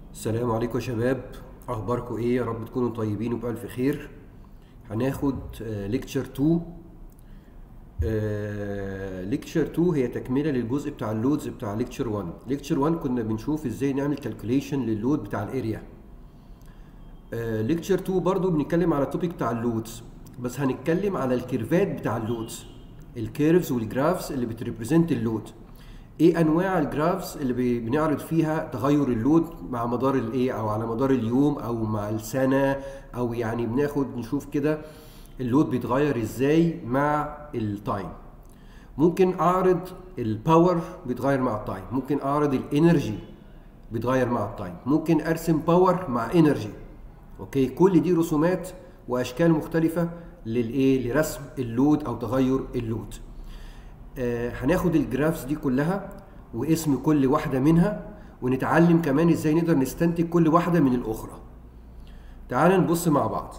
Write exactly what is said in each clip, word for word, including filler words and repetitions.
السلام عليكم يا شباب، اخباركم ايه؟ يا رب تكونوا طيبين وبألف خير. هناخد ليكتشر اتنين. ليكتشر اتنين هي تكمله للجزء بتاع اللودز بتاع ليكتشر واحد. ليكتشر واحد كنا بنشوف ازاي نعمل كالكوليشن لللود بتاع الاريا. ليكتشر اتنين برضو بنتكلم على التوبيك بتاع اللودز، بس هنتكلم على الكيرفات بتاع اللودز، الكيرفز والجرافز اللي بتريبريزنت اللود. ايه انواع الجرافز اللي بنعرض فيها تغير اللود مع مدار الايه او على مدار اليوم او مع السنه، او يعني بناخد نشوف كده اللود بيتغير ازاي مع التايم. ممكن اعرض الباور بيتغير مع التايم، ممكن اعرض الانرجي بيتغير مع التايم، ممكن ارسم باور مع انرجي. اوكي، كل دي رسومات واشكال مختلفه للايه لرسم اللود او تغير اللود. آه هناخد الجرافز دي كلها واسم كل واحدة منها، ونتعلم كمان ازاي نقدر نستنتج كل واحدة من الأخرى. تعال نبص مع بعض.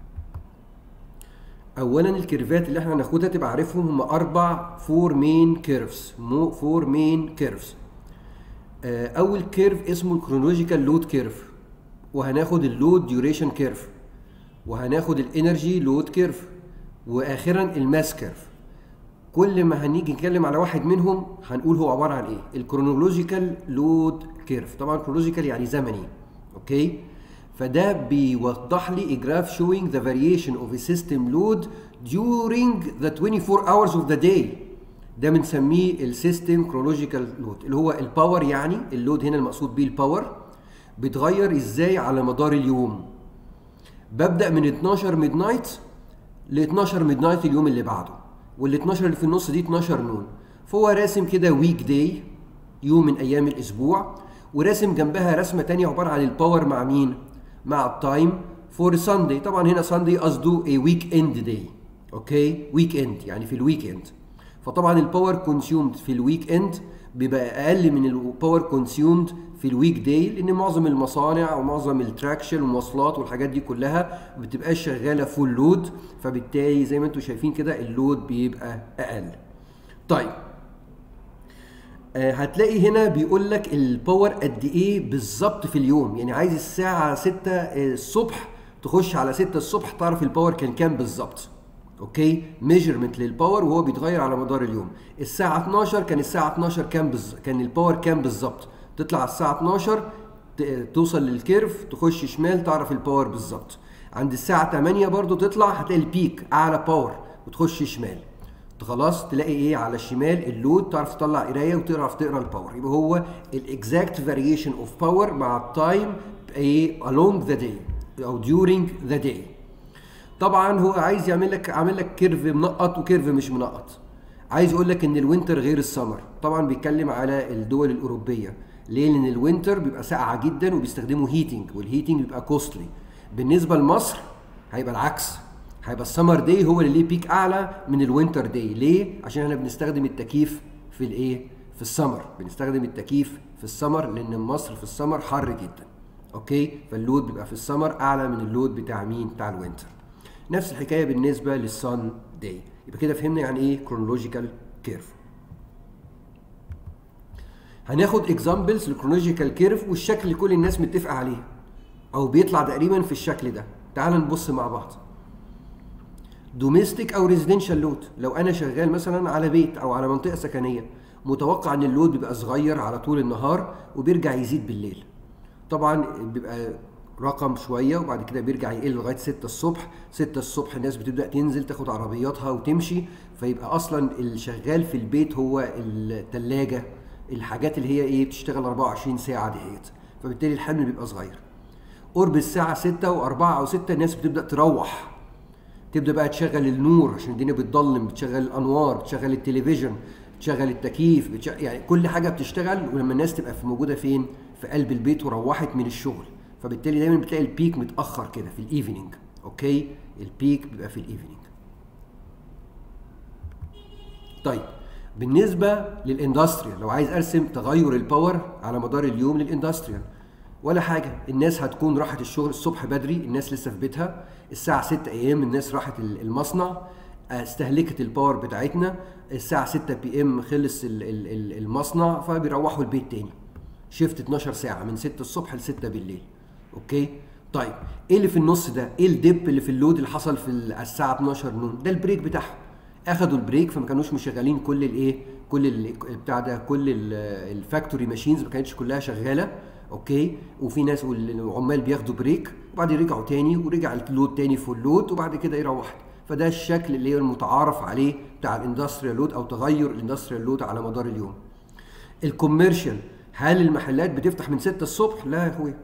أولا الكيرفات اللي احنا هناخدها تبقى عارفهم هم أربع فور مين كيرفز، مو فور مين كيرفز. آه أول كيرف اسمه الكرونولوجيكال لود كيرف، وهناخد اللود ديوريشن كيرف، وهناخد الانرجي لود كيرف، وآخرا الماس كيرف. كل ما هنيجي نتكلم على واحد منهم هنقول هو عباره عن ايه. الكرونولوجيكال لود كيرف، طبعا كرونولوجيكال يعني زمني، اوكي؟ فده بيوضح لي a graph showing the variation of a system load during the twenty-four hours of the day. ده بنسميه السيستم كرونولوجيكال لود، اللي هو الباور، يعني اللود هنا المقصود بيه الباور بيتغير ازاي على مدار اليوم. ببدا من اتناشر ميد نايت ل اتناشر ميد نايت اليوم اللي بعده، وال اتناشر اللي في النص دي اتناشر نون. فهو راسم كده ويك داي، يوم من ايام الاسبوع، وراسم جنبها رسمه تانية عباره عن الباور مع مين؟ مع التايم فور ساندي. طبعا هنا ساندي قصده اي ويك اند داي، اوكي؟ ويك اند يعني في الويك اند. فطبعا الباور كونسيومد في الويك اند بيبقى اقل من الباور كونسيومد في الويك داي، لان معظم المصانع ومعظم التراكشن والمواصلات والحاجات دي كلها ما بتبقاش شغاله فول لود، فبالتالي زي ما انتم شايفين كده اللود بيبقى اقل. طيب آه هتلاقي هنا بيقول لك الباور قد ايه بالظبط في اليوم، يعني عايز الساعه ستة الصبح تخش على ستة الصبح تعرف الباور كان كام بالظبط. اوكي، ميجرمنت للباور وهو بيتغير على مدار اليوم. الساعه اتناشر كان الساعه اتناشر كام بز... كان الباور كام بالظبط. تطلع على الساعه اتناشر ت... توصل للكيرف تخش شمال تعرف الباور بالظبط. عند الساعه تمانية برضو تطلع هتلاقي البيك اعلى باور وتخش شمال. خلاص تلاقي ايه على الشمال اللود، تعرف تطلع قرايه وتعرف تقرا الباور. يبقى هو الاكزاكت فاريشن اوف باور مع التايم ايه along ذا داي او during ذا داي. طبعا هو عايز يعمل لك عامل لك كيرف منقط وكيرف مش منقط. عايز يقول لك ان الوينتر غير السمر. طبعا بيتكلم على الدول الاوروبيه. ليه؟ لان الوينتر بيبقى ساقعه جدا وبيستخدموا هيتنج، والهيتنج بيبقى كوستلي. بالنسبه لمصر هيبقى العكس، هيبقى السمر داي هو اللي ليه بيك اعلى من الوينتر داي. ليه؟ عشان احنا بنستخدم التكييف في الايه؟ في السمر. بنستخدم التكييف في السمر لان مصر في السمر حر جدا. اوكي؟ فاللود بيبقى في السمر اعلى من اللود بتاع مين؟ بتاع الوينتر. نفس الحكايه بالنسبه للسان داي. يبقى كده فهمنا يعني ايه كرونولوجيكال كيرف. هناخد اكزامبلز للكرونولوجيكال كيرف والشكل اللي كل الناس متفقه عليه او بيطلع تقريبا في الشكل ده. تعال نبص مع بعض. دوميستيك او ريزيدنشال لود، لو انا شغال مثلا على بيت او على منطقه سكنيه، متوقع ان اللود بيبقى صغير على طول النهار وبيرجع يزيد بالليل. طبعا بيبقى رقم شويه وبعد كده بيرجع يقل لغايه ستة الصبح. ستة الصبح الناس بتبدا تنزل تاخد عربياتها وتمشي، فيبقى اصلا الشغال في البيت هو الثلاجه، الحاجات اللي هي ايه بتشتغل اربعة وعشرين ساعه ديت، فبالتالي الحمل بيبقى صغير. قرب الساعه ستة واربعة او ستة الناس بتبدا تروح، تبدا بقى تشغل النور عشان الدنيا بتضلم، بتشغل الانوار، بتشغل التلفزيون، بتشغل التكييف، بتشغل يعني كل حاجه بتشتغل. ولما الناس تبقى في موجوده فين؟ في قلب البيت وروحت من الشغل، فبالتالي دايما بتلاقي البيك متاخر كده في الايفنينج. اوكي، البيك بيبقى في الايفنينج. طيب بالنسبه للاندستريال، لو عايز ارسم تغير الباور على مدار اليوم للاندستريال، ولا حاجه، الناس هتكون راحت الشغل الصبح بدري، الناس لسه في بيتها الساعه ستة اي ام، الناس راحت المصنع استهلكت الباور بتاعتنا. الساعه ستة بي ام خلص المصنع، فبيروحوا البيت تاني. شيفت اتناشر ساعه من ستة الصبح ل ستة بالليل. اوكي طيب ايه اللي في النص ده؟ ايه الديب اللي في اللود اللي حصل في الساعه اتناشر نون؟ ده البريك بتاعهم. اخدوا البريك فما كانوش مشغلين كل الايه كل ال بتاع ده كل الفاكتوري ماشينز ما كانتش كلها شغاله. اوكي وفي ناس والعمال بياخدوا بريك وبعدين يرجعوا تاني ورجع اللود تاني فول لود وبعد كده يروح. فده الشكل اللي هي المتعارف عليه بتاع الاندستريال لود او تغير الاندستريال لود على مدار اليوم. الكوميرشال، هل المحلات بتفتح من ستة الصبح؟ لا يا اخويا،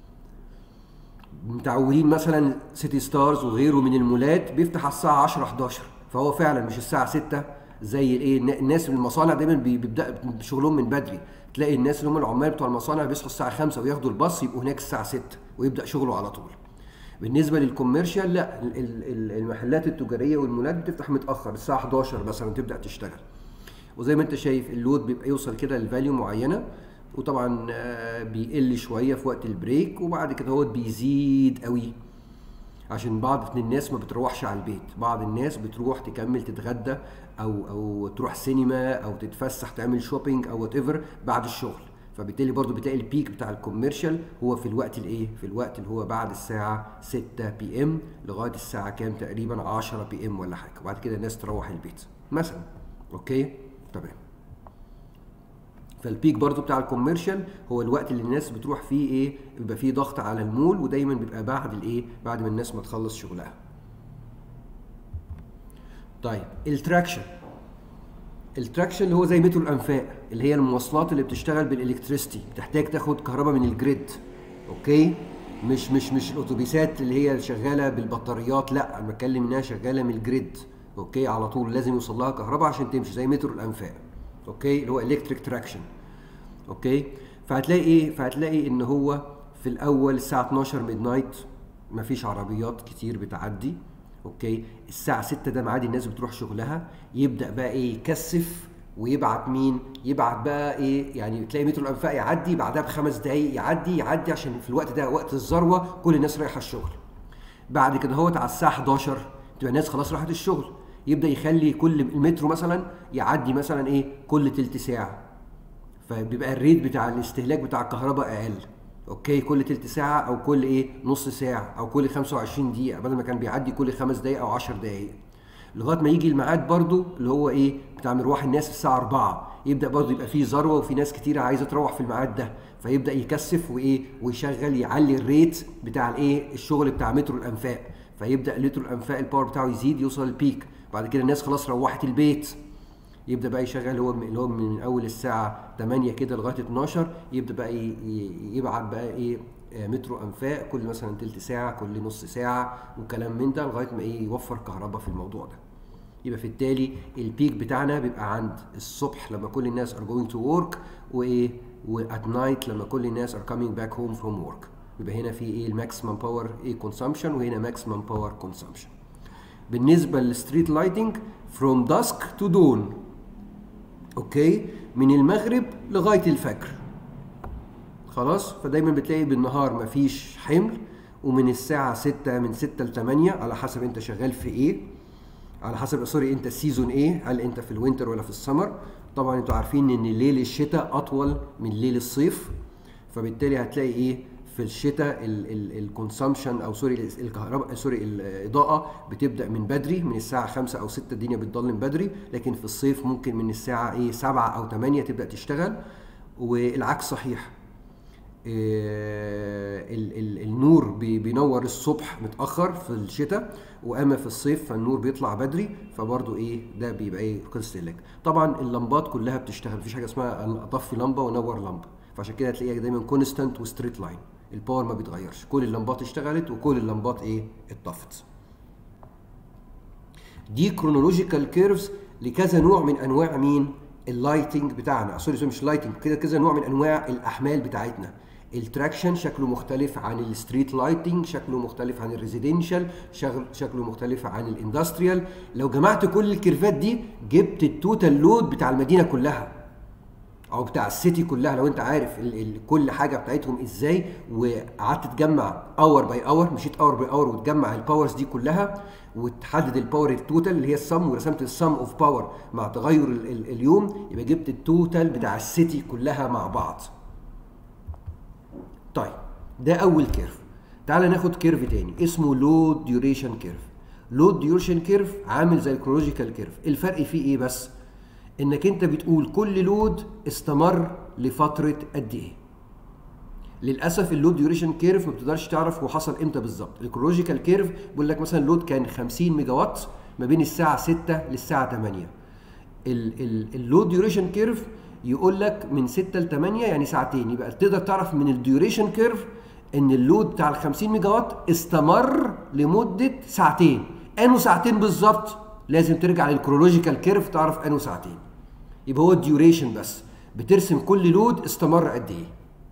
متعودين مثلا سيتي ستارز وغيره من المولات بيفتح على الساعه عشرة حداشر، فهو فعلا مش الساعه ستة زي الايه الناس من المصانع دايما بيبدا شغلهم من بدري. تلاقي الناس اللي هم العمال بتوع المصانع بيصحوا الساعه خمسة وياخدوا الباص يبقوا هناك الساعه ستة ويبدا شغله على طول. بالنسبه للكوميرشال لا، المحلات التجاريه والمولات بتفتح متاخر الساعه حداشر مثلا تبدا تشتغل. وزي ما انت شايف اللود بيبقى يوصل كده لفاليو معينه، وطبعا بيقل شويه في وقت البريك وبعد كده هو بيزيد قوي عشان بعض الناس ما بتروحش على البيت. بعض الناس بتروح تكمل تتغدى او او تروح سينما او تتفسح تعمل شوبينج او وات ايفر بعد الشغل، فبالتالي برضو بتلاقي البيك بتاع الكوميرشال هو في الوقت الايه في الوقت اللي هو بعد الساعه ستة بي ام لغايه الساعه كام تقريبا عشرة بي ام ولا حاجه، وبعد كده الناس تروح البيت مثلا. اوكي تمام. فالبيك برضو بتاع الكوميرشال هو الوقت اللي الناس بتروح فيه ايه بيبقى فيه ضغط على المول، ودايما بيبقى بعد الايه بعد ما الناس ما تخلص شغلها. طيب التراكشن، التراكشن اللي هو زي مترو الانفاق اللي هي المواصلات اللي بتشتغل بالالكتريستي، بتحتاج تاخد كهرباء من الجريد. اوكي مش مش مش الاتوبيسات اللي هي شغاله بالبطاريات، لا انا بتكلم انها شغاله من الجريد. اوكي على طول لازم يوصل لها كهرباء عشان تمشي زي مترو الانفاق. اوكي اللي هو الكتريك تراكشن. اوكي فهتلاقي ايه فهتلاقي ان هو في الاول الساعه اتناشر ميد نايت مفيش عربيات كتير بتعدي. اوكي الساعه ستة ده ميعاد الناس بتروح شغلها، يبدا بقى ايه يكثف ويبعت مين يبعت بقى ايه يعني تلاقي مترو الانفاق يعدي بعدها بخمس دقايق يعدي يعدي عشان في الوقت ده وقت الذروه كل الناس رايحه الشغل. بعد كده هوت على الساعه حداشر تبقى الناس خلاص راحت الشغل، يبدا يخلي كل المترو مثلا يعدي مثلا ايه كل تلت ساعه، فبيبقى الريت بتاع الاستهلاك بتاع الكهرباء اقل. اوكي كل تلت ساعه او كل ايه نص ساعه او كل خمسة وعشرين دقيقه بدل ما كان بيعدي كل خمس دقايق او عشر دقايق، لغايه ما يجي الميعاد برضو اللي هو ايه بتاع مروح الناس الساعه أربعة، يبدا برضو يبقى فيه ذروه وفي ناس كتيره عايزه تروح في الميعاد ده، فيبدا يكثف وايه ويشغل يعلي الريت بتاع الايه الشغل بتاع مترو الانفاق، فيبدا مترو الانفاق الباور بتاعه يزيد يوصل البيك. بعد كده الناس خلاص روحت البيت، يبدا بقى يشغل هو اللي هو من اول الساعه تمانية كده لغايه اتناشر، يبدا بقى يبعت بقى ايه مترو انفاق كل مثلا تلت ساعه كل نص ساعه وكلام من ده لغايه ما ايه يوفر كهرباء في الموضوع ده. يبقى في التالي البيك بتاعنا بيبقى عند الصبح لما كل الناس are going to work وايه وات نايت لما كل الناس are coming back home from work. يبقى هنا في ايه الماكسيمم باور ايه كونسامشن وهنا ماكسيمم باور كونسامشن. بالنسبه للستريت لايتنج from dusk to dawn. اوكي من المغرب لغايه الفجر خلاص، فدايما بتلاقي بالنهار مفيش حمل، ومن الساعه ستة من ستة ل تمانية على حسب انت شغال في ايه، على حسب سوري انت السيزون ايه، هل انت في الوينتر ولا في السمر. طبعا انتوا عارفين ان ليل الشتاء اطول من ليل الصيف، فبالتالي هتلاقي ايه في الشتاء الكونسامشن او سوري الكهرباء سوري الاضاءه بتبدا من بدري من الساعه خمسة او ستة الدنيا بتضلم بدري، لكن في الصيف ممكن من الساعه ايه سبعة او تمانية تبدا تشتغل، والعكس صحيح. إيه ال ال النور بينور الصبح متاخر في الشتاء، واما في الصيف فالنور بيطلع بدري، فبرضه ايه ده بيبقى ايه قصه لك. طبعا اللمبات كلها بتشتغل، مفيش حاجه اسمها اطفي لمبه وانور لمبه، فعشان كده هتلاقيها دايما كونستانت وستريت لاين، الباور ما بيتغيرش، كل اللمبات اشتغلت وكل اللمبات ايه اتطفت. دي كرونولوجيكال كيرفز لكذا نوع من انواع مين اللايتنج بتاعنا، سوري مش لايتنج كده كذا نوع من انواع الاحمال بتاعتنا. التراكشن شكله مختلف عن الستريت لايتنج، شكله مختلف عن الريزيدنشال، شكله مختلف عن الاندستريال. لو جمعت كل الكيرفات دي جبت التوتال لود بتاع المدينه كلها او بتاع السيتي كلها، لو انت عارف ال ال كل حاجه بتاعتهم ازاي، وقعدت تجمع اور باي اور، مشيت اور باي اور وتجمع الباورز دي كلها وتحدد الباور التوتال اللي هي السم، ورسمت السم اوف باور مع تغير ال ال اليوم، يبقى جبت التوتال بتاع السيتي كلها مع بعض. طيب ده اول كيرف. تعالى ناخد كيرف تاني اسمه لود ديوريشن كيرف. لود ديوريشن كيرف عامل زي الكرونولوجيكال كيرف، الفرق فيه ايه بس؟ انك انت بتقول كل لود استمر لفتره قد ايه. للاسف اللود ديوريشن كيرف ما بتقدرش تعرف هو حصل امتى بالظبط. الكرونولوجيكال كيرف بيقول لك مثلا لود كان خمسين ميجا وات ما بين الساعه ستة للساعه تمانية. اللود ديوريشن كيرف يقول لك من ستة ل تمانية يعني ساعتين، يبقى تقدر تعرف من الديوريشن كيرف ان اللود بتاع ال خمسين ميجا وات استمر لمده ساعتين. انه ساعتين بالظبط لازم ترجع للكرونولوجيكال كيرف تعرف انه ساعتين. يبقى هو الديوريشن بس، بترسم كل لود استمر قد ايه.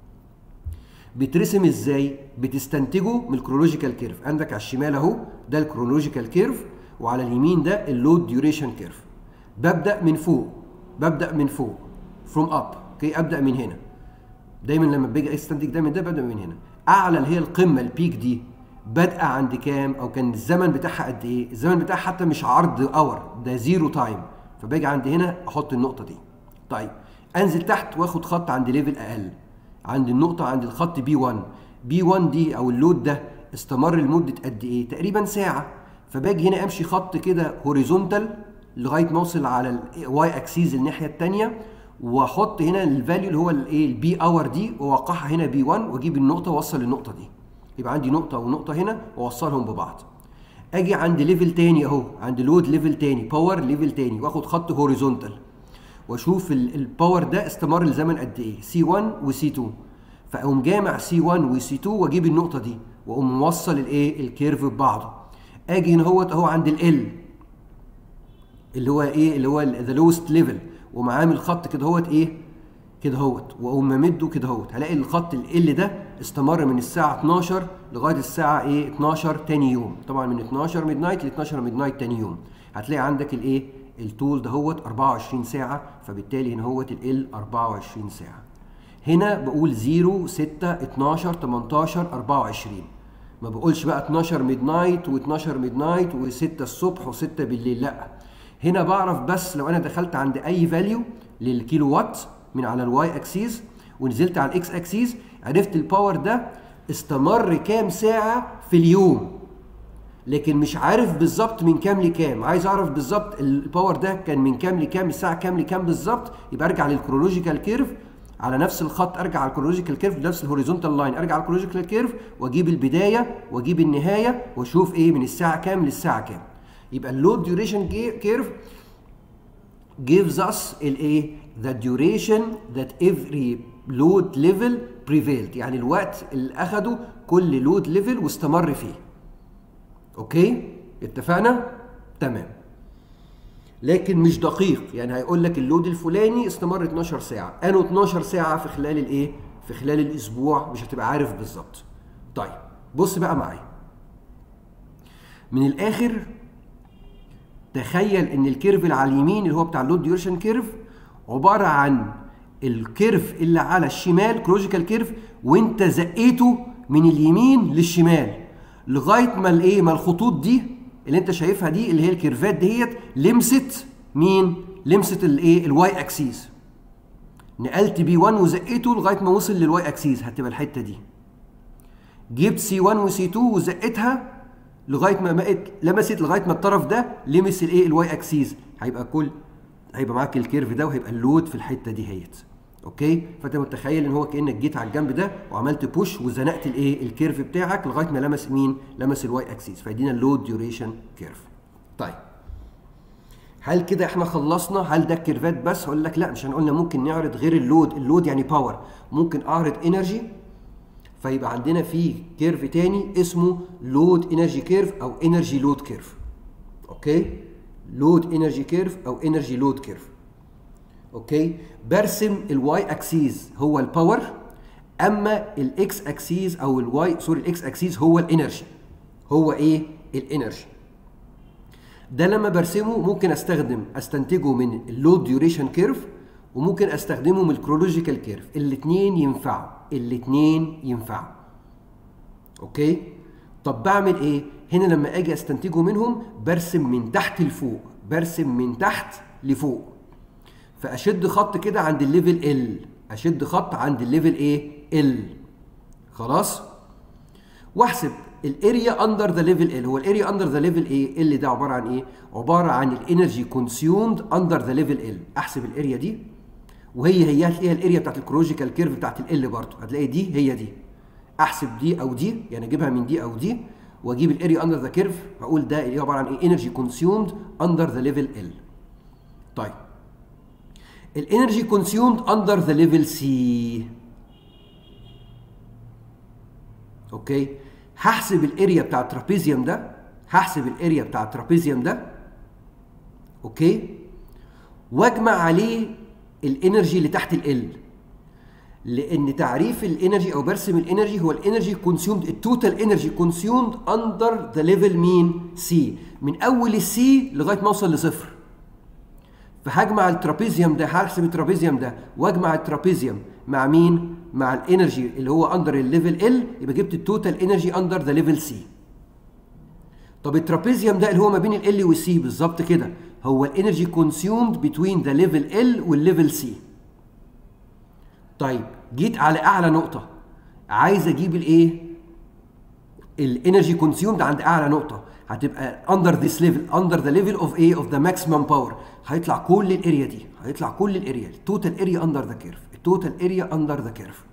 بترسم ازاي؟ بتستنتجه من الكرونولوجيكال كيرف. عندك على الشمال اهو ده الكرونولوجيكال كيرف، وعلى اليمين ده اللود ديوريشن كيرف. ببدا من فوق، ببدا من فوق فروم اب، اوكي، ابدا من هنا. دايما لما باجي استنتج ده من ده ببدا من هنا. اعلى اللي هي القمه البيك دي بادئه عند كام، او كان الزمن بتاعها قد ايه؟ الزمن بتاعها حتى مش عرض اور، ده زيرو تايم، فباجي عند هنا احط النقطه دي. طيب انزل تحت واخد خط عند ليفل اقل، عند النقطه عند الخط بي واحد. بي واحد دي او اللود ده استمر لمده قد ايه؟ تقريبا ساعه. فباجي هنا امشي خط كده هوريزونتال لغايه ما اوصل على الواي اكسيز الناحيه الثانيه، واحط هنا الفاليو اللي هو الايه البي اور دي، واوقعها هنا بي واحد، واجيب النقطه واوصل للنقطه دي. يبقى عندي نقطه ونقطه هنا واوصلهم ببعض. اجي عند ليفل تاني اهو، عند لود ليفل تاني، باور ليفل تاني، واخد خط هوريزونتال واشوف الباور ده استمر لزمن قد ايه، سي واحد وسي اتنين. فاقوم جامع سي واحد وسي اتنين واجيب النقطه دي، واقوم موصل الايه الكيرف ببعضه. اجي هنا اهوت اهو عند ال اللي هو ايه اللي هو ذا لوست ليفل، ومعامل خط كده اهوت ايه كده اهوت، واقوم ممده كده اهوت. هلاقي الخط ال ده استمر من الساعه اتناشر لغايه الساعه ايه اتناشر تاني يوم. طبعا من اتناشر ميد نايت ل اتناشر ميد نايت تاني يوم. هتلاقي عندك الايه الطول دهوت اربعة وعشرين ساعه، فبالتالي هنا اهوت ال اربعة وعشرين ساعه. هنا بقول صفر ستة اتناشر تمنتاشر اربعة وعشرين، ما بقولش بقى اتناشر ميد نايت و12 ميد نايت و6 الصبح و6 بالليل، لا. هنا بعرف بس لو انا دخلت عند اي فاليو للكيلو وات من على الواي اكسيس ونزلت على الاكس اكسيس، عرفت الباور ده استمر كام ساعه في اليوم، لكن مش عارف بالظبط من كام لكام. عايز اعرف بالظبط الباور ده كان من كام لكام، الساعه كام لكام بالظبط، يبقى ارجع للكرونولوجيكال كيرف على نفس الخط، ارجع على الكرونولوجيكال كيرف بنفس الهوريزونتال لاين، ارجع على الكرونولوجيكال كيرف واجيب البدايه واجيب النهايه واشوف ايه من الساعه كام للساعه كام. يبقى اللود ديوريشن كيرف gives us الايه the duration that every load level prevailed، يعني الوقت اللي اخده كل لود ليفل واستمر فيه. اوكي اتفقنا؟ تمام. لكن مش دقيق، يعني هيقول لك اللود الفلاني استمر اتناشر ساعه، انه اتناشر ساعه في خلال الايه في خلال الاسبوع، مش هتبقى عارف بالظبط. طيب بص بقى معايا من الاخر، تخيل ان الكيرف اللي على اليمين اللي هو بتاع اللود ديوريشن كيرف عباره عن الكيرف اللي على الشمال كرونولوجيكال كيرف، وانت زقيته من اليمين للشمال لغايه ما الايه ما الخطوط دي اللي انت شايفها دي اللي هي الكيرفات ديت لمست مين؟ لمست الايه الواي اكسيس. نقلت بي واحد وزقيته لغايه ما وصل للواي اكسيس، هتبقى الحته دي. جبت سي واحد وسي اتنين وزقتها لغايه ما بقت لمست لغايه ما الطرف ده لمس الايه الواي اكسيس، هيبقى كل هيبقى معاك الكيرف ده وهيبقى اللود في الحته دي هيت. اوكي، فانت متخيل ان هو كانك جيت على الجنب ده وعملت بوش وزنقت الايه الكيرف بتاعك لغايه ما لمس مين؟ لمس الواي اكسيس، فيدينا اللود ديوريشن كيرف. طيب هل كده احنا خلصنا؟ هل ده الكيرفات بس؟ هقول لك لا، مش هنقولنا ممكن نعرض غير اللود. اللود يعني باور، ممكن اعرض انرجي، فيبقى عندنا في كيرف تاني اسمه لود انرجي كيرف او انرجي لود كيرف. اوكي، لود انرجي كيرف او انرجي لود كيرف. اوكي، برسم الواي اكسيس هو الباور، اما الاكس اكسيس او الواي سوري الاكس اكسيس هو الانرجي. هو ايه؟ الانرجي. ده لما برسمه ممكن استخدم استنتجه من اللود ديوريشن كيرف، وممكن استخدمه من الكرونولوجيكال كيرف. الاثنين ينفعوا، الاثنين ينفعوا. اوكي، طب بعمل ايه؟ هنا لما اجي استنتجه منهم برسم من تحت لفوق، برسم من تحت لفوق. فاشد خط كده عند الليفل ال، اشد خط عند الليفل ايه؟ ال. خلاص. واحسب الاريا اندر ذا ليفل ال. هو الاريا اندر ذا ليفل ايه؟ ال ده عباره عن ايه؟ عباره عن الانرجي كونسيومد اندر ذا ليفل ال. احسب الاريا دي، وهي هي هتلاقيها الاريا بتاعت الكرونولوجيكال كيرف بتاعت ال برضه، هتلاقي دي هي دي. احسب دي او دي، يعني اجيبها من دي او دي، واجيب الاريا اندر ذا كيرف، هقول ده اللي عباره عن ايه؟ انرجي كونسيومد اندر ذا ليفل ال. طيب الانرجي كونسيومد اندر ذا ليفل سي. اوكي، هحسب الاريا بتاع الترابيزيوم ده، هحسب الاريا بتاع الترابيزيوم ده، اوكي، واجمع عليه الانرجي اللي تحت ال. لان تعريف الانرجي او برسم الانرجي هو الانرجي كونسيومد، التوتال انرجي كونسيومد اندر ذا ليفل مين؟ سي، من اول السي لغايه ما اوصل لصفر. فهجمع الترابيزيوم ده، هحسب الترابيزيوم ده واجمع الترابيزيوم مع مين؟ مع الانرجي اللي هو اندر الليفل ال، يبقى جبت التوتال انرجي اندر ذا ليفل سي. طب الترابيزيوم ده اللي هو ما بين ال والسي بالظبط كده، هو الانرجي كونسيومد بتوين ذا ليفل ال والليفل سي. طيب جيت على اعلى نقطه، عايز اجيب الايه؟ الانرجي كونسيومد عند اعلى نقطه، هتبقى under this level under the level of a of the maximum power. هيطلع كل الاريا دي، هيطلع كل الاريا، التوتال اريا اندر ذا كيرف، التوتال اريا اندر ذا كيرف.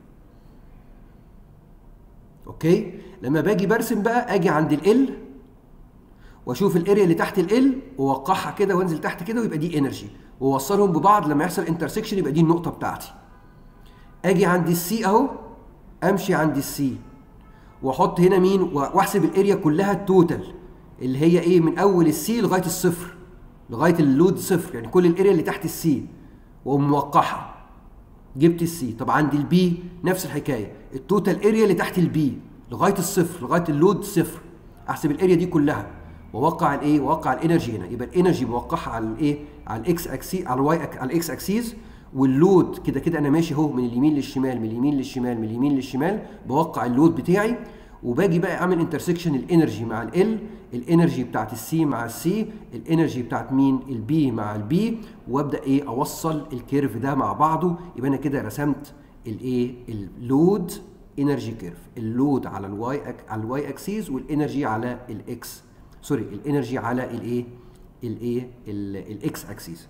اوكي، لما باجي برسم بقى اجي عند ال واشوف الاريا اللي تحت ال واوقعها كده وانزل تحت كده، ويبقى دي انرجي، واوصلهم ببعض لما يحصل انترسكشن يبقى دي النقطه بتاعتي. اجي عند السي اهو، امشي عند السي واحط هنا مين؟ واحسب الاريا كلها التوتال اللي هي ايه؟ من اول السي لغايه الصفر، لغايه اللود صفر، يعني كل الاريا اللي تحت السي، واقوم موقعها. جبت السي. طب عند البي نفس الحكايه، التوتال اريا اللي تحت البي لغايه الصفر، لغايه اللود صفر، احسب الاريا دي كلها واوقع الايه؟ واوقع الانرجي هنا. يبقى الانرجي بوقعها على الايه؟ على الاكس اكسي، على الواي أك... على الاكس اكسيز، واللود كده كده انا ماشي اهو من اليمين للشمال، من اليمين للشمال، من اليمين للشمال، بوقع اللود بتاعي. وباجي بقى اعمل انترسكشن الانرجي مع ال، الانرجي بتاعت السي مع السي، الانرجي بتاعت مين؟ البي مع البي، وابدا ايه؟ اوصل الكيرف ده مع بعضه. يبقى انا كده رسمت الايه؟ اللود انرجي كيرف، اللود على الواي على الواي اكسيس، والانرجي على الاكس، سوري الانرجي على الايه؟ الايه؟ الاكس اكسيس.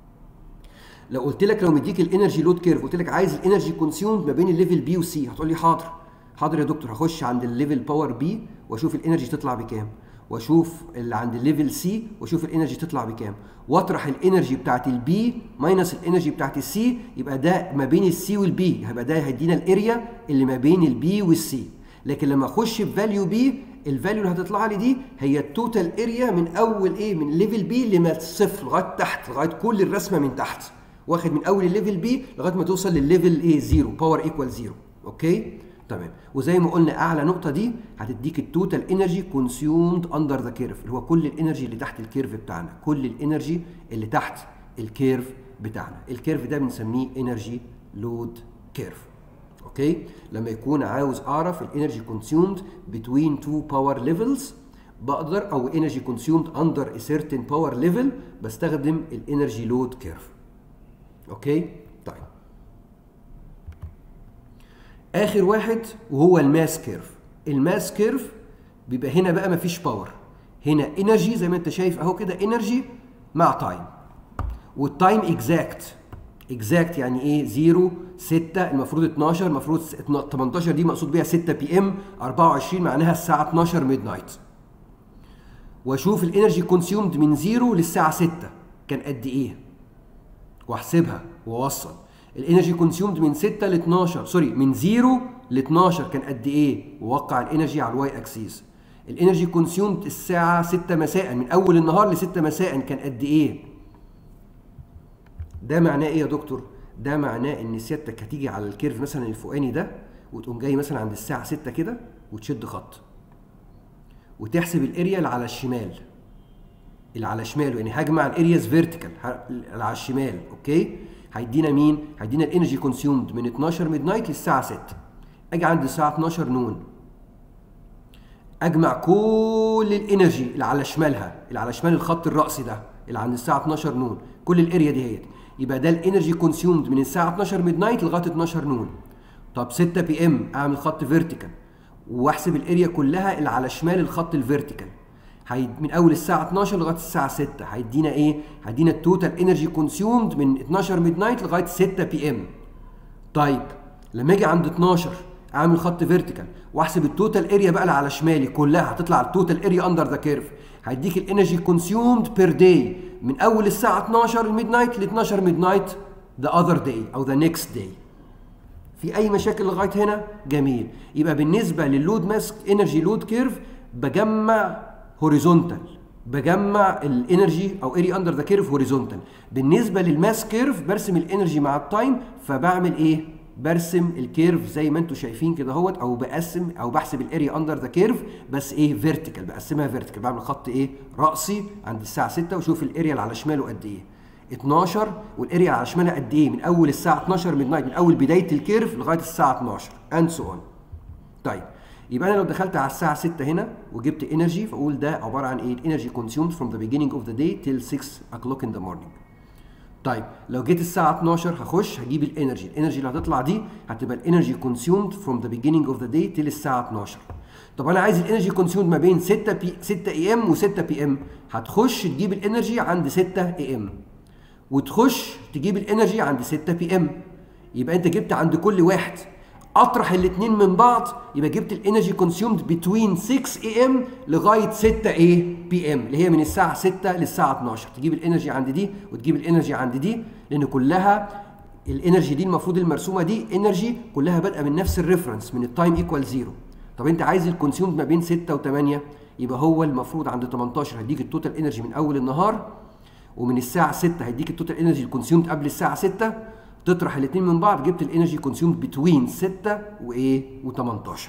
لو قلت لك، لو مديك الانرجي لود كيرف قلت لك عايز الانرجي كونسيومد ما بين الليفل بي وسي، هتقول لي حاضر. حاضر يا دكتور، هخش عند الليفل باور بي واشوف الانرجي تطلع بكام، واشوف اللي عند الليفل سي واشوف الانرجي تطلع بكام، واطرح الانرجي بتاعت البي ماينس الانرجي بتاعت السي، يبقى ده ما بين السي والبي، هيبقى ده هيدينا الاريا اللي ما بين البي والسي. لكن لما اخش بفاليو بي، الفاليو اللي هتطلع لي دي هي التوتال اريا من اول ايه؟ من ليفل بي لما الصفر لغايه تحت، لغايه كل الرسمه من تحت، واخد من اول الليفل بي لغايه ما توصل للليفل ايه؟ زيرو، باور ايكوال زيرو. اوكي تمام. وزي ما قلنا اعلى نقطه دي هتديك التوتال انرجي كونسيومد اندر ذا كيرف، اللي هو كل الانرجي اللي تحت الكيرف بتاعنا، كل الانرجي اللي تحت الكيرف بتاعنا. الكيرف ده بنسميه انرجي لود كيرف. اوكي، لما يكون عاوز اعرف الانرجي كونسيومد بتوين تو باور ليفلز بقدر، او انرجي كونسيومد اندر ا سيرتن باور ليفل، بستخدم الانرجي لود كيرف. اوكي طيب، اخر واحد وهو الماس كيرف. الماس كيرف بيبقى هنا بقى مفيش باور، هنا انرجي زي ما انت شايف اهو كده، انرجي مع تايم، والتايم اكزاكت. اكزاكت يعني ايه؟ زيرو، ستة، المفروض اتناشر، المفروض تمنتاشر، دي مقصود بيها ستة بي ام، اربعة وعشرين معناها الساعه اتناشر ميد نايت. واشوف الانرجي كونسيومد من زيرو للساعه ستة كان قد ايه، واحسبها واوصل. الانرجي كونسيومد من ستة ل اتناشر، سوري من زيرو ل اتناشر كان قد ايه، ووقع الانرجي على الواي اكسيس. الانرجي كونسيومد الساعه ستة مساء، من اول النهار ل ستة مساء كان قد ايه. ده معناه ايه يا دكتور؟ ده معناه ان سيادتك هتيجي على الكيرف مثلا الفوقاني ده، وتقوم جاي مثلا عند الساعه ستة كده وتشد خط، وتحسب الاريا اللي على الشمال، اللي على شماله، يعني هجمع الارياز فيرتيكال اللي على الشمال. اوكي، هيدينا مين؟ هيدينا الانرجي كونسيومد من اتناشر ميد نايت للساعه ستة. اجي عند الساعه اتناشر نون، اجمع كل الانرجي اللي على شمالها، اللي على شمال الخط الرأسي ده اللي عند الساعه اتناشر نون، كل الاريا دي هي، يبقى ده الانرجي كونسيومد من الساعه اتناشر ميد نايت لغايه اتناشر نون. طب ستة بي ام اعمل خط فيرتيكال واحسب الاريا كلها اللي على شمال الخط الفيرتيكال، من اول الساعه اتناشر لغايه الساعه ستة هيدينا ايه؟ هيدينا التوتال انرجي كونسيومد من اتناشر ميد نايت لغايه ستة بي ام. طيب لما اجي عند اتناشر اعمل خط فيرتيكال واحسب التوتال اريا بقى اللي على شمالي كلها، هتطلع التوتال اريا اندر ذا كيرف، هيديك الانرجي كونسيومد بير داي من اول الساعه اتناشر الميد نايت ل اتناشر ميد نايت ذا اذر داي او ذا نيكست داي. في اي مشاكل لغايه هنا؟ جميل. يبقى بالنسبه لللود ماس انرجي لود كيرف بجمع هوريزونتال، بجمع الانرجي او اري اندر ذا كيرف هوريزونتال. بالنسبه للماس كيرف برسم الانرجي مع التايم، فبعمل ايه؟ برسم الكيرف زي ما انتم شايفين كده اهوت، او بقسم او بحسب الاريا اندر ذا كيرف بس ايه؟ فيرتيكال، بقسمها فيرتيكال، بعمل خط ايه؟ راسي عند الساعه ستة وشوف الاريا اللي على شماله قد ايه؟ اتناشر، والاريا على شمالها قد ايه؟ من اول الساعه اتناشر ميد نايت، من اول بدايه الكيرف لغايه الساعه اتناشر اند سو اون. طيب يبقى انا لو دخلت على الساعه ستة هنا وجبت انرجي، فاقول ده عباره عن ايه؟ الانرجي كونسيومد فروم ذا beginning اوف ذا داي تيل ستة o'clock ان ذا مورنينج. طيب لو جيت الساعه اتناشر هخش هجيب الانرجي، الانرجي اللي هتطلع دي هتبقى الانرجي كونسيومد فروم ذا beginning اوف ذا داي تيل الساعه اتناشر. طب انا عايز الانرجي كونسيومد ما بين ستة بي ستة اي ام و ستة بي ام، هتخش تجيب الانرجي عند ستة اي ام وتخش تجيب الانرجي عند ستة بي ام. يبقى انت جبت عند كل واحد، اطرح الاثنين من بعض يبقى جبت الانرجي كونسيومد بتوين ستة اي ام لغايه ستة اي بي ام، اللي هي من الساعه ستة للساعه اتناشر. تجيب الانرجي عند دي وتجيب الانرجي عند دي، لان كلها الانرجي دي المفروض المرسومه دي انرجي كلها بادئه من نفس الريفرنس، من التايم ايكوال زيرو. طب انت عايز الكونسيومد ما بين ستة و8، يبقى هو المفروض عند تمنتاشر هيديك التوتال انرجي من اول النهار، ومن الساعه ستة هيديك التوتال انرجي الكونسيومد قبل الساعه ستة، تطرح الاثنين من بعض جبت الانرجي كونسيومد بتوين ستة وايه و18.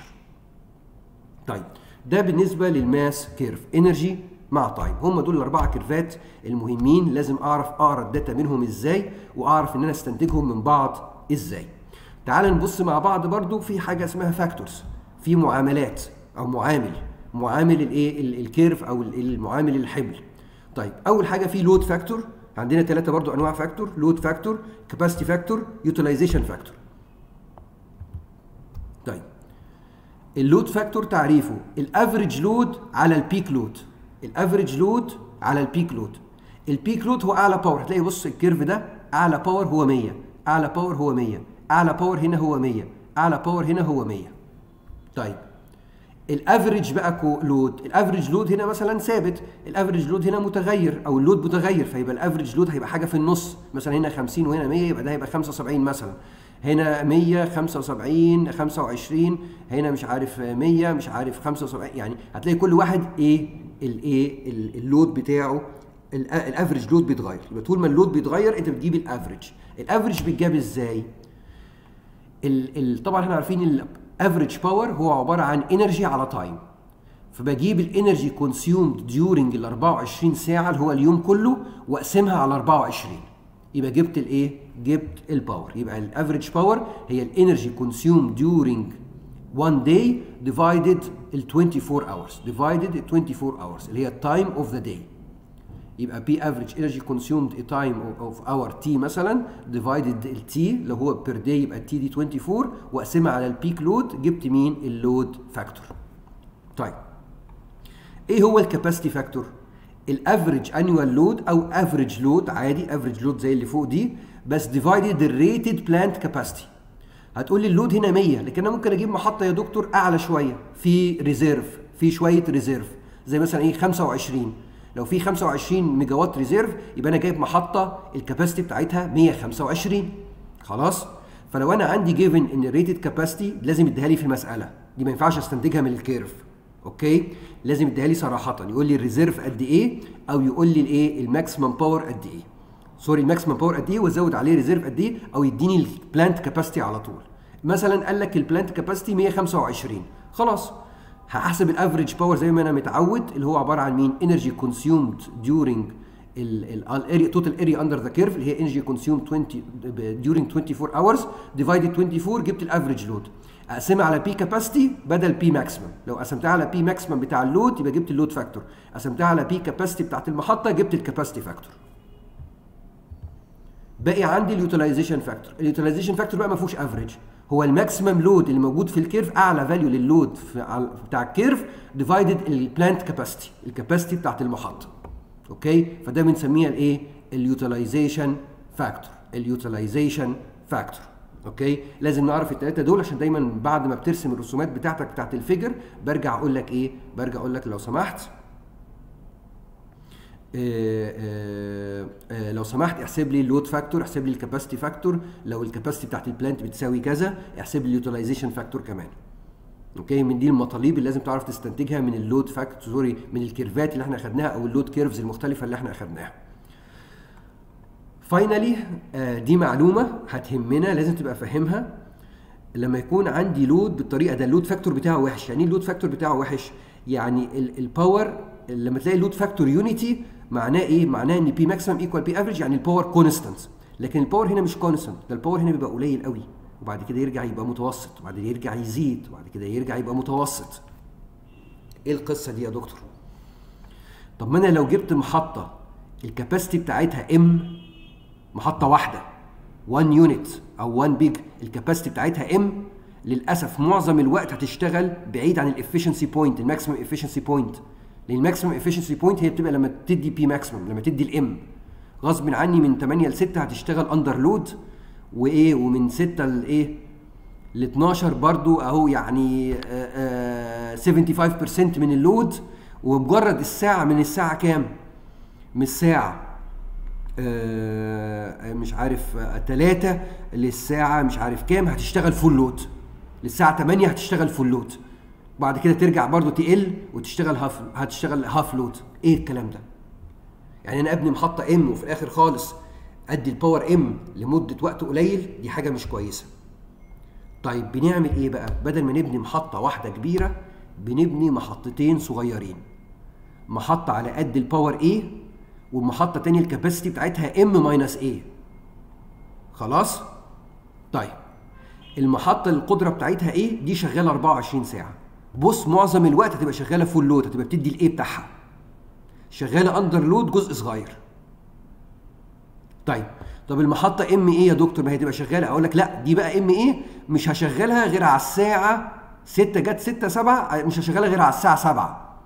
طيب ده بالنسبه للماس كيرف، انرجي مع تايم. هم دول الاربعه كيرفات المهمين، لازم اعرف اقرا الداتا منهم ازاي واعرف ان انا استنتجهم من بعض ازاي. تعال نبص مع بعض برضو في حاجه اسمها فاكتورز، في معاملات او معامل، معامل الايه الكيرف او المعامل الحمل. طيب اول حاجه في لود فاكتور، عندنا ثلاثه برضو انواع فاكتور، لود فاكتور، كاباسيتي فاكتور، يوتيلايزيشن فاكتور. طيب اللود فاكتور تعريفه الافريج لود على البيك لود، الافريج لود على البيك لود. البيك لود هو اعلى باور، هتلاقي بص الكيرف ده اعلى باور هو مية، اعلى باور هو مية، اعلى باور هنا هو مية، اعلى باور هنا هو مية. طيب الافريج بقى لود، الافريج لود هنا مثلا ثابت، الافريج لود هنا متغير او اللود متغير، فيبقى الافريج لود هيبقى حاجه في النص، مثلا هنا خمسين وهنا مية، يبقى ده هيبقى خمسة وسبعين مثلا، هنا مية، خمسة وسبعين، خمسة وعشرين، هنا مش عارف مية، مش عارف خمسة وسبعين، يعني هتلاقي كل واحد ايه الايه اللود بتاعه، الافريج لود بيتغير. يبقى طول ما اللود بيتغير انت بتجيب الافريج. الافريج بيتجاب ازاي؟ ال ال طبعا احنا عارفين الافريج باور هو عباره عن انرجي على تايم، فبجيب الانرجي كونسيومد ديورنج ال اربعة وعشرين ساعه اللي هو اليوم كله واقسمها على اربعة وعشرين، يبقى جبت الايه؟ جبت الباور. يبقى الافريج باور هي الانرجي كونسيومد ديورنج one day divided ال twenty-four hours divided ال twenty-four hours اللي هي التايم اوف ذا داي. يبقى P average energy consumed a time of hour T مثلا divided ال T لو هو per day يبقى ال T دي twenty-four واقسمها على البيك لود، جبت مين؟ اللود فاكتور. طيب ايه هو الكاباسيتي فاكتور؟ الافريج انيوال لود او افريج لود عادي، افريج لود زي اللي فوق دي بس divided الريتد بلانت كاباسيتي. هتقول لي اللود هنا مية، لكن انا ممكن اجيب محطه يا دكتور اعلى شويه، في ريزيرف، في شويه ريزيرف زي مثلا ايه خمسة وعشرين، لو في خمسة وعشرين ميجا وات ريزيرف يبقى انا جايب محطه الكاباسيتي بتاعتها مية وخمسة وعشرين. خلاص؟ فلو انا عندي جيفن ان الريتد كاباسيتي لازم يديها لي في المساله دي، ما ينفعش استنتجها من الكيرف. اوكي؟ لازم يديها لي صراحه، يقول لي الريزيرف قد ايه او يقول لي الايه؟ الماكسيمم باور قد ايه. سوري الماكسيمم باور قد ايه وازود عليه ريزيرف قد ايه، او يديني البلانت كاباسيتي على طول. مثلا قال لك البلانت كاباسيتي مية وخمسة وعشرين، خلاص هحسب الافريج باور زي ما انا متعود اللي هو عباره عن مين؟ انرجي كونسيومد ديورنج الاريا توتال اريا اندر ذا كيرف اللي هي انرجي كونسيومد عشرين ديورنج twenty-four hours ديفايدد twenty-four، جبت الافريج لود. اقسمها على بي كاباسيتي بدل بي ماكسيمم، لو قسمتها على بي ماكسيمم بتاع اللود يبقى جبت اللود فاكتور، قسمتها على بي كاباسيتي بتاعت المحطه جبت الكاباسيتي فاكتور. باقي عندي اليوتيلايزيشن فاكتور، اليوتيلايزيشن فاكتور بقى ما فيهوش افريج، هو الماكسيمم لود اللي موجود في الكيرف، اعلى فاليو لللود في بتاع الكيرف ديفايدد البلانت كاباسيتي، الكاباسيتي بتاعت المحطه. اوكي، فده بنسميها الايه؟ اليوتيلايزيشن فاكتور، اليوتيلايزيشن فاكتور. اوكي، لازم نعرف الثلاثه دول عشان دايما بعد ما بترسم الرسومات بتاعتك بتاعت الفيجر برجع اقول لك ايه؟ برجع اقول لك لو سمحت آه آه آه لو سمحت احسب لي اللود فاكتور، احسب لي الكاباسيتي فاكتور، لو الكاباسيتي بتاعت البلانت بتساوي كذا احسب لي اليوتيلايزيشن فاكتور كمان. اوكي، من دي المطالب اللي لازم تعرف تستنتجها من اللود فاكتور، سوري، من الكيرفات اللي احنا اخدناها او اللود كيرفز المختلفه اللي احنا اخدناها. فاينلي آه دي معلومه هتهمنا لازم تبقى فاهمها. لما يكون عندي لود بالطريقه ده اللود فاكتور بتاعه وحش. يعني ايه اللود فاكتور بتاعه وحش؟ يعني الباور لما تلاقي اللود فاكتور يونيتي معناه ايه؟ معناه ان بي ماكسيمم ايكوال بي افريج، يعني الباور كونستانت. لكن الباور هنا مش كونستانت، ده الباور هنا بيبقى قليل قوي وبعد كده يرجع يبقى متوسط وبعد كده يرجع يزيد وبعد كده يرجع يبقى متوسط. ايه القصه دي يا دكتور؟ طب ما انا لو جبت محطه الكاباسيتي بتاعتها ام، محطه واحده واحد يونت او واحد بيج، الكاباسيتي بتاعتها ام، للاسف معظم الوقت هتشتغل بعيد عن الافشنسي بوينت، الماكسيمم افشنسي بوينت. لان الماكسيمم افشنسي بوينت هي بتبقى لما تدي بي ماكسيمم، لما تدي الام. غصب عني من تمانية ل ستة هتشتغل اندر لود، وايه، ومن ستة لايه ل اتناشر برضو اهو، يعني خمسة وسبعين بالمية من اللود. ومجرد الساعه، من الساعه كام؟ من الساعه آه مش عارف تلاتة للساعه مش عارف كام هتشتغل فول لود، للساعه تمانية هتشتغل فول لود، بعد كده ترجع برضو تقل وتشتغل هاف، هتشتغل هاف لود. ايه الكلام ده؟ يعني انا ابني محطه ام وفي الاخر خالص ادي الباور ام لمده وقت قليل، دي حاجه مش كويسه. طيب بنعمل ايه بقى؟ بدل ما نبني محطه واحده كبيره بنبني محطتين صغيرين، محطه على قد الباور ايه والمحطه الثانيه الكاباسيتي بتاعتها ام ماينس ايه. خلاص؟ طيب المحطه القدره بتاعتها ايه دي شغاله اربعة وعشرين ساعه. بص معظم الوقت هتبقى شغاله فول لود، هتبقى بتدي الايه بتاعها. شغاله اندر لود جزء صغير. طيب طب المحطه ام ايه يا دكتور؟ ما هي تبقى شغاله. اقول لك لا، دي بقى ام ايه مش هشغلها غير على الساعه ستة، جت ستة سبعة، مش هشغلها غير على الساعه سبعة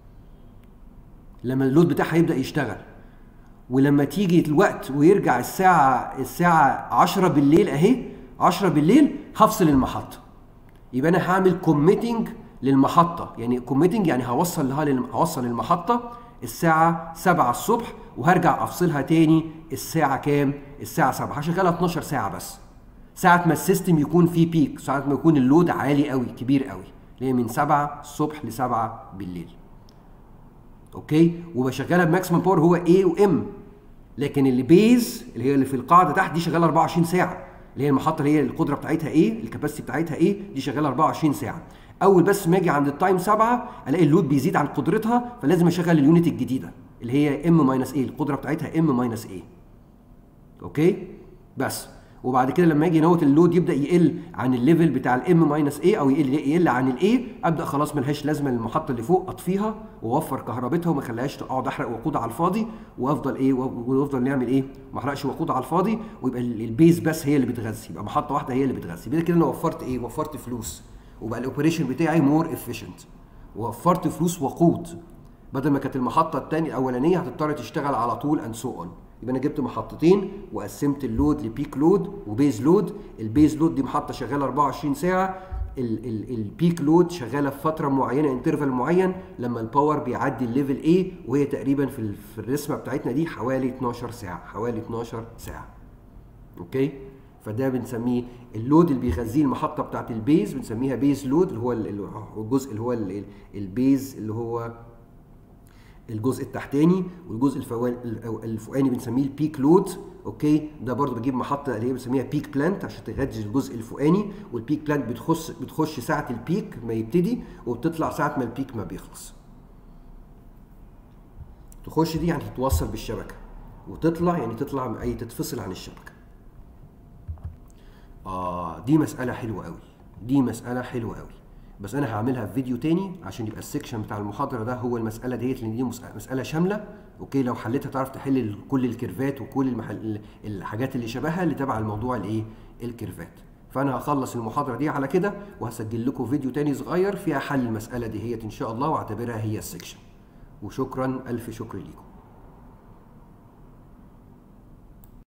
لما اللود بتاعها يبدا يشتغل. ولما تيجي الوقت ويرجع الساعه الساعه عشرة بالليل اهي، عشرة بالليل هفصل المحطه. يبقى انا هعمل كوميتنج للمحطه، يعني كوميتنج يعني هوصل لها هوصل المحطه الساعه سبعة الصبح وهرجع افصلها تاني الساعه كام؟ الساعه سبعة. هشغلها اتناشر ساعه بس، ساعه ما السيستم يكون فيه بيك، ساعه ما يكون اللود عالي قوي كبير قوي، اللي هي من سبعة الصبح ل سبعة بالليل. اوكي، وبشغلها بماكسيمم باور هو A وام. لكن اللي بيز اللي هي اللي في القاعده تحت دي شغاله اربعة وعشرين ساعه، اللي هي المحطه اللي هي القدره بتاعتها ايه، الكباسيتي بتاعتها ايه، دي شغاله اربعة وعشرين ساعه. اول بس ما اجي عند التايم سبعة الاقي اللود بيزيد عن قدرتها، فلازم اشغل اليونت الجديده اللي هي ام ماينس ايه، القدره بتاعتها ام ماينس ايه. اوكي بس. وبعد كده لما اجي نوت اللود يبدا يقل عن الليفل بتاع الام ماينس ايه او يقل يقل عن الايه، ابدا خلاص ملهاش لازمه المحطه اللي فوق اطفيها واوفر كهربتها وما اخليهاش اقعد احرق وقود على الفاضي، وافضل ايه وافضل نعمل ايه ما احرقش وقود على الفاضي، ويبقى البيز بس هي اللي بتغذي، يبقى محطه واحده هي اللي بتغذي. يبقى كده انا وفرت ايه؟ وفرت فلوس، وبقى الاوبريشن بتاعي مور افيشنت، ووفرت فلوس وقود، بدل ما كانت المحطه الثانيه الاولانيه هتضطر تشتغل على طول اند سو اون. يبقى انا جبت محطتين وقسمت اللود لبيك لود وبيز لود. البيز لود دي محطه شغاله اربعة وعشرين ساعه، البيك لود شغاله في فتره معينه، انترفال معين لما الباور بيعدي الليفل ايه، وهي تقريبا في في الرسمه بتاعتنا دي حوالي اتناشر ساعه، حوالي اتناشر ساعه. اوكي، فده بنسميه اللود اللي بيغذيه المحطه بتاعت البيز، بنسميها بيز لود، اللي هو الجزء اللي هو البيز اللي هو الجزء التحتاني، والجزء الفوقاني بنسميه البيك لود. اوكي، ده برضو بجيب محطه اللي هي بنسميها بيك بلانت عشان تغذي الجزء الفوقاني، والبيك بلانت بتخش بتخش ساعه البيك ما يبتدي وبتطلع ساعه ما البيك ما بيخلص. تخش دي يعني تتوصل بالشبكه، وتطلع يعني تطلع اي تتفصل عن الشبكه. اه دي مساله حلوه قوي، دي مساله حلوه قوي، بس انا هعملها في فيديو تاني عشان يبقى السكشن بتاع المحاضره ده هو المساله ديت، لان دي مساله شامله. اوكي، لو حليتها تعرف تحل كل الكيرفات وكل المحل الحاجات اللي شبهها اللي تبع الموضوع الايه الكيرفات. فانا هخلص المحاضره دي على كده وهسجل لكم فيديو تاني صغير فيها حل المساله دي هي ان شاء الله، واعتبرها هي السكشن. وشكرا، الف شكر ليكم.